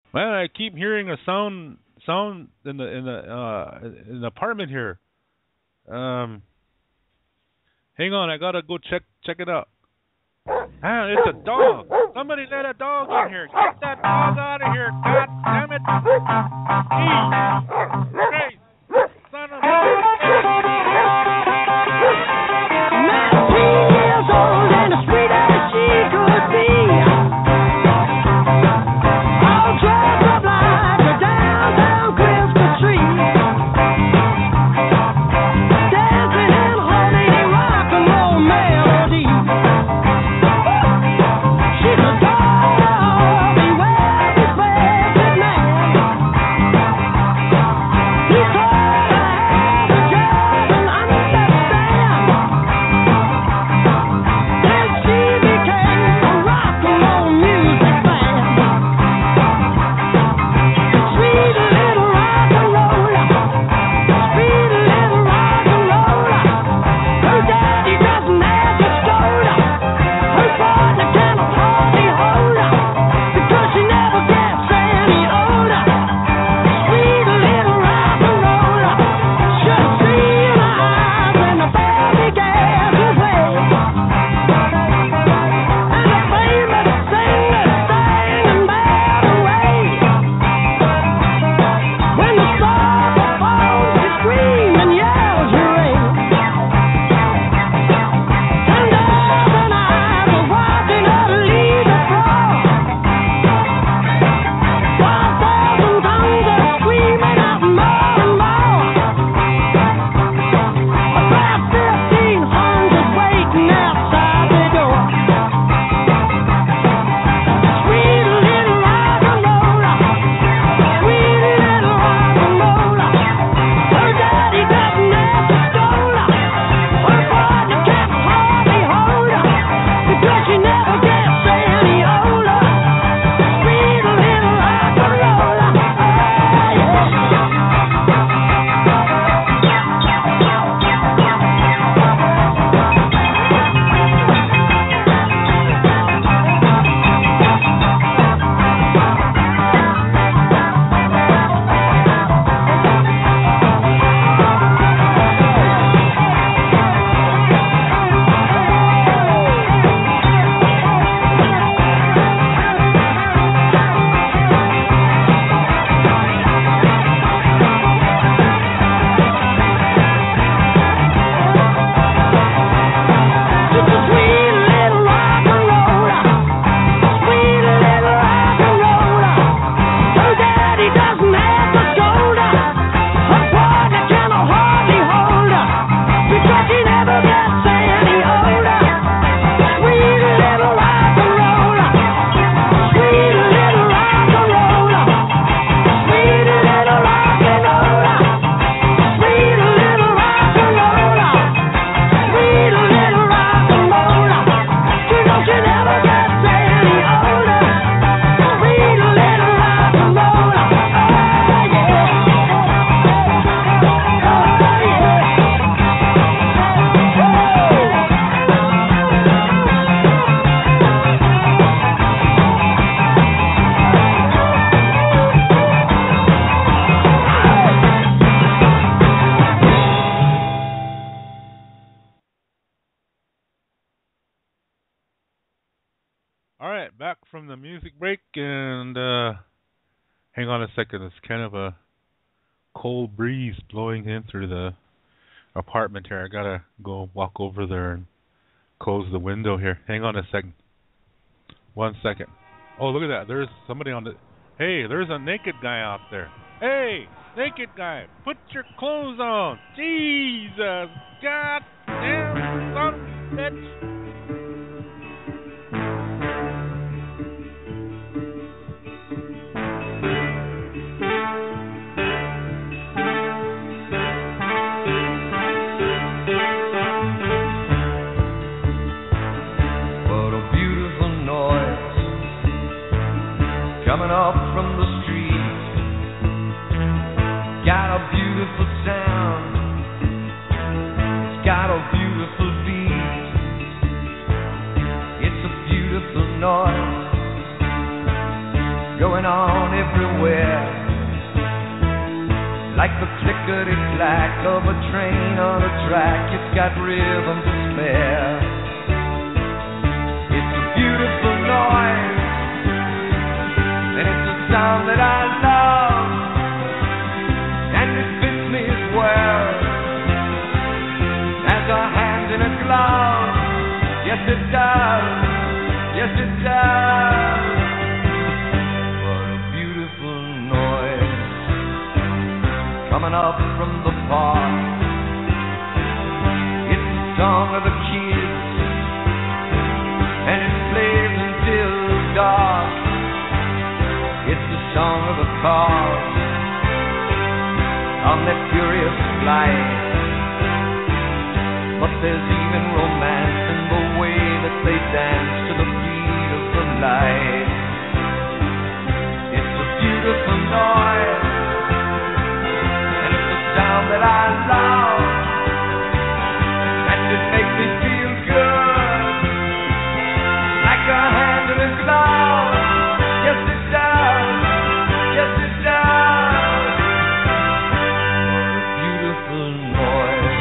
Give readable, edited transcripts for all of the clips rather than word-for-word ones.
Man, I keep hearing a sound in the apartment here. Um, hang on, I gotta go check it out. Ah, it's a dog. Somebody let a dog in here. Get that dog out of here. God damn it. Jesus Christ. Son of a... All right, back from the music break, and hang on a second. It's kind of a cold breeze blowing in through the apartment here. I gotta go walk over there and close the window here. Hang on a second. 1 second. Oh, look at that. There's somebody on the. Hey, there's a naked guy out there. Hey, naked guy, put your clothes on. Jesus, God damn son of a bitch. Coming up from the street, got a beautiful sound, it's got a beautiful beat, it's a beautiful noise, going on everywhere, like the clickety-clack of a train on a track. It's got rhythm to spare. It's a beautiful noise, and it's a sound that I love, and it fits me as well as a hand in a glove. Yes, it does. Yes, it does. What a beautiful noise coming up from the park. It's the song of the kids, and it plays until dark. It's the song of the cars on their furious flight. But there's even romance in the way that they dance to the beat of the light. It's a beautiful noise, and it's a sound that I love, and it makes me feel good, like a hand in a glove. Yes, it does. Yes, it does. What a beautiful noise.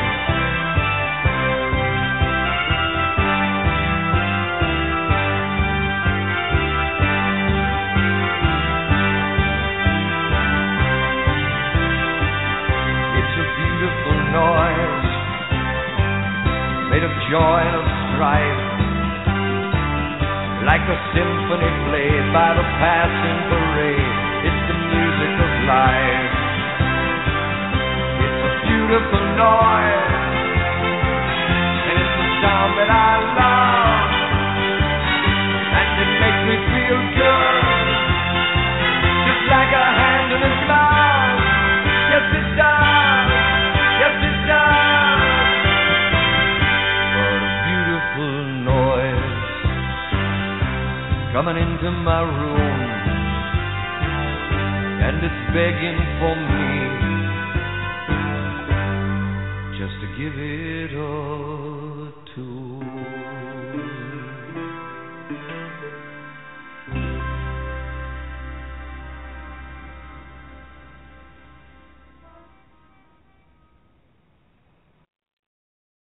Noise made of joy and of strife, like a symphony played by the passing parade. It's the music of life. It's a beautiful noise, and it's the sound that I love, and it makes me feel good, just like a hand in a glove. Yes, it does. Yes, it does. What a beautiful noise coming into my room, and it's begging for me.